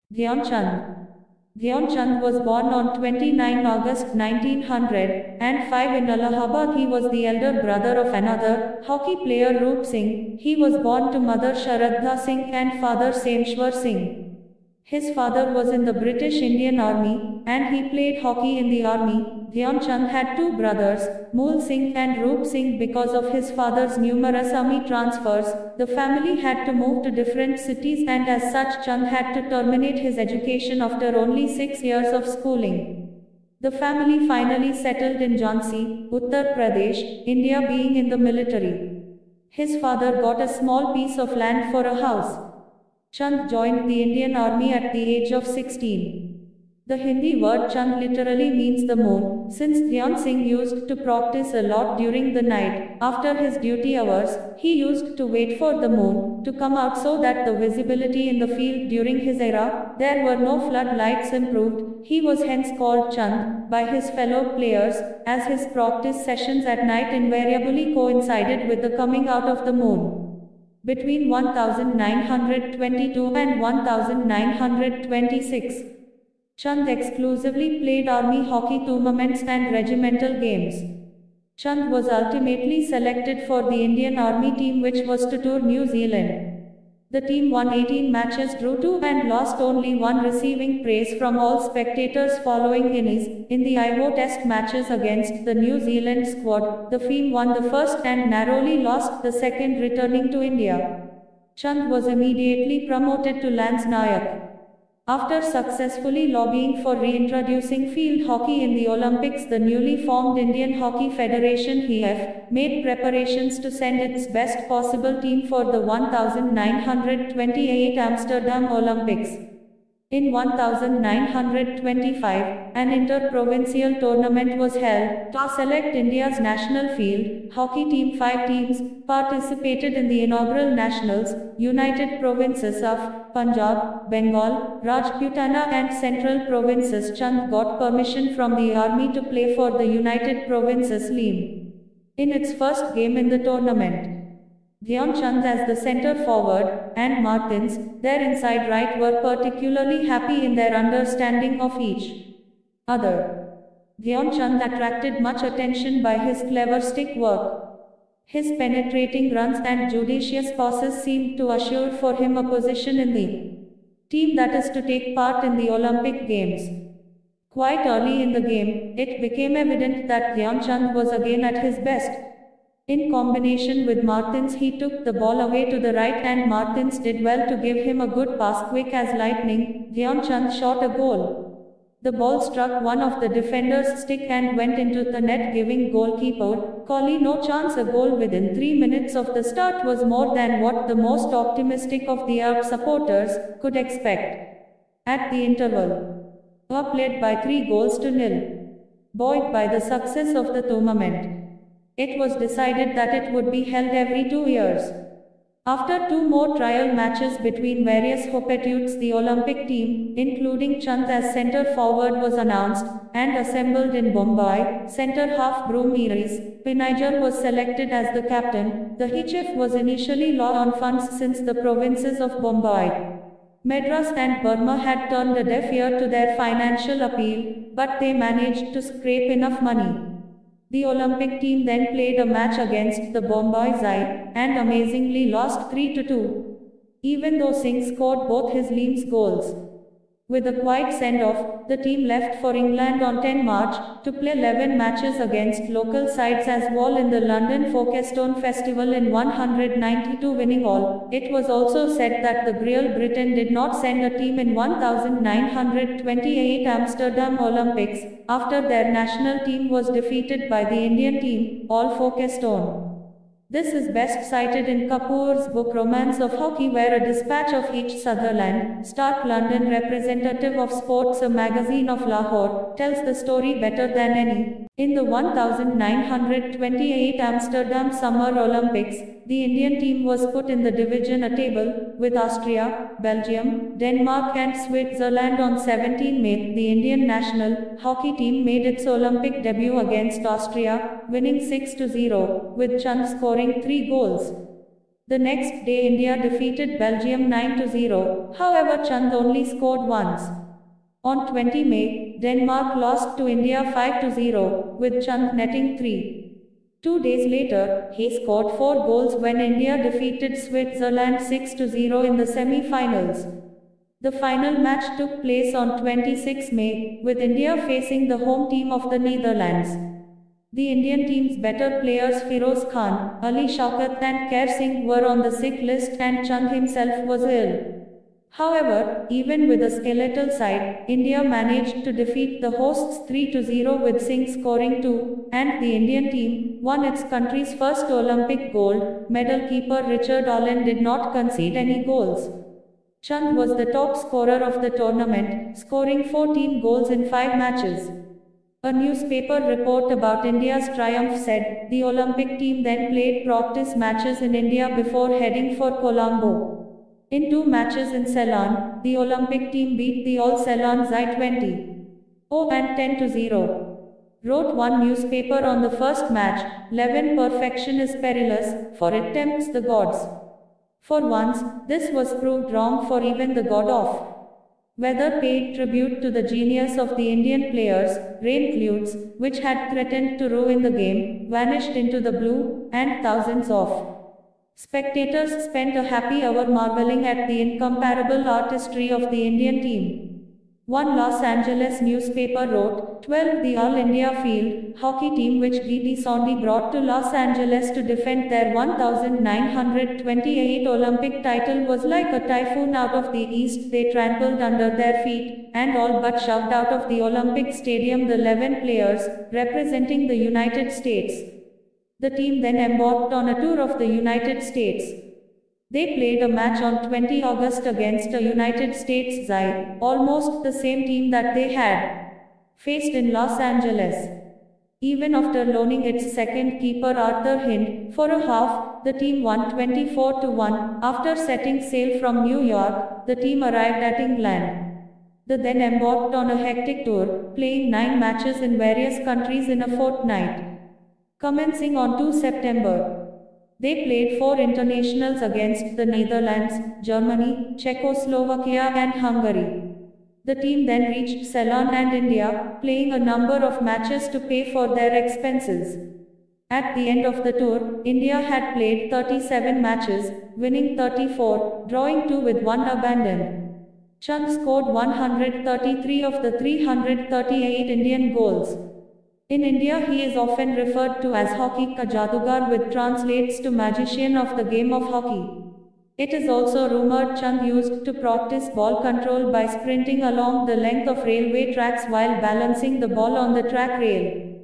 Dhyanchand. Dhyanchand was born on 29 August 1905 in Allahabad. He was the elder brother of another hockey player Roop Singh. He was born to mother Sharadha Singh and father Semshwar Singh. His father was in the British Indian Army, and he played hockey in the army. Dhyan Chand had two brothers, Mool Singh and Roop Singh. Because of his father's numerous army transfers, the family had to move to different cities, and as such Chand had to terminate his education after only 6 years of schooling. The family finally settled in Jhansi, Uttar Pradesh, India, being in the military. His father got a small piece of land for a house. Chand joined the Indian Army at the age of 16. The Hindi word Chand literally means the moon, since Dhyan Singh used to practice a lot during the night. After his duty hours, he used to wait for the moon to come out so that the visibility in the field during his era, there were no floodlights, improved. He was hence called Chand by his fellow players, as his practice sessions at night invariably coincided with the coming out of the moon. Between 1922 and 1926, Chand exclusively played army hockey tournaments and regimental games. Chand was ultimately selected for the Indian Army team, which was to tour New Zealand. The team won 18 matches, drew 2 and lost only 1, receiving praise from all spectators following innings. In the IO Test matches against the New Zealand squad, the team won the first and narrowly lost the second, returning to India. Chand was immediately promoted to Lance Nayak. After successfully lobbying for reintroducing field hockey in the Olympics, the newly formed Indian Hockey Federation (IHF) made preparations to send its best possible team for the 1928 Amsterdam Olympics. In 1925, an inter-provincial tournament was held to select India's national field hockey team. 5 teams participated in the inaugural nationals: United Provinces of Punjab, Bengal, Rajputana and Central Provinces. Chand got permission from the army to play for the United Provinces team. In its first game in the tournament, Dhyan Chand as the centre forward, and Martins, their inside right, were particularly happy in their understanding of each other. Dhyan Chand attracted much attention by his clever stick work. His penetrating runs and judicious passes seemed to assure for him a position in the team that is to take part in the Olympic Games. Quite early in the game, it became evident that Dhyan Chand was again at his best. In combination with Martins, he took the ball away to the right, and Martins did well to give him a good pass. Quick as lightning, Dhyan Chand shot a goal. The ball struck one of the defender's stick and went into the net, giving goalkeeper Kohli no chance. A goal within 3 minutes of the start was more than what the most optimistic of the Arab supporters could expect. At the interval, Arab led by 3-0, buoyed by the success of the tournament. It was decided that it would be held every 2 years. After 2 more trial matches between various hopetudes, the Olympic team, including Chand as centre forward, was announced and assembled in Bombay. Centre half Bhrum Iris Pinajar was selected as the captain. The IHF was initially low on funds since the provinces of Bombay, Madras and Burma had turned a deaf ear to their financial appeal, but they managed to scrape enough money. The Olympic team then played a match against the Bombay side and amazingly lost 3-2, even though Singh scored both his team's goals. With a quiet send-off, the team left for England on 10 March to play 11 matches against local sides as Wall in the London Folkestone Festival in 192, winning all. It was also said that the Great Britain did not send a team in 1928 Amsterdam Olympics after their national team was defeated by the Indian team, all Folkestone. This is best cited in Kapoor's book Romance of Hockey, where a dispatch of H. Sutherland, Stark London representative of Sports, a magazine of Lahore, tells the story better than any. In the 1928 Amsterdam Summer Olympics, the Indian team was put in the division A table, with Austria, Belgium, Denmark and Switzerland. On 17 May, the Indian national hockey team made its Olympic debut against Austria, winning 6-0, with Chand scoring 3 goals. The next day India defeated Belgium 9-0, however Chand only scored once. On 20 May, Denmark lost to India 5-0, with Chand netting 3. 2 days later, he scored 4 goals when India defeated Switzerland 6-0 in the semi-finals. The final match took place on 26 May, with India facing the home team of the Netherlands. The Indian team's better players Firoz Khan, Ali Shaukat and Kher Singh were on the sick list and Chand himself was ill. However, even with a skeletal side, India managed to defeat the hosts 3-0 with Singh scoring 2, and the Indian team won its country's first Olympic gold medal. Keeper Richard Allen did not concede any goals. Chand was the top scorer of the tournament, scoring 14 goals in 5 matches. A newspaper report about India's triumph said, the Olympic team then played practice matches in India before heading for Colombo. In 2 matches in Ceylon, the Olympic team beat the All Ceylon Zai 20-0 and 10-0. Wrote one newspaper on the first match, "11 perfection is perilous, for it tempts the gods." For once, this was proved wrong for even the god of weather paid tribute to the genius of the Indian players. Rain clouds, which had threatened to ruin the game, vanished into the blue, and thousands of spectators spent a happy hour marveling at the incomparable artistry of the Indian team. One Los Angeles newspaper wrote, 12 The All India field hockey team which Didi Sondi brought to Los Angeles to defend their 1928 Olympic title was like a typhoon out of the east. They trampled under their feet, and all but shoved out of the Olympic Stadium the 11 players, representing the United States. The team then embarked on a tour of the United States. They played a match on 20 August against a United States Zai, almost the same team that they had faced in Los Angeles. Even after loaning its second keeper Arthur Hind for a half, the team won 24-1. After setting sail from New York, the team arrived at England. They then embarked on a hectic tour, playing 9 matches in various countries in a fortnight. Commencing on 2 September. They played 4 internationals against the Netherlands, Germany, Czechoslovakia and Hungary. The team then reached Ceylon and India, playing a number of matches to pay for their expenses. At the end of the tour, India had played 37 matches, winning 34, drawing 2 with 1 abandoned. Chand scored 133 of the 338 Indian goals. In India he is often referred to as Hockey Ka Jadugar, which translates to magician of the game of hockey. It is also rumored Chand used to practice ball control by sprinting along the length of railway tracks while balancing the ball on the track rail.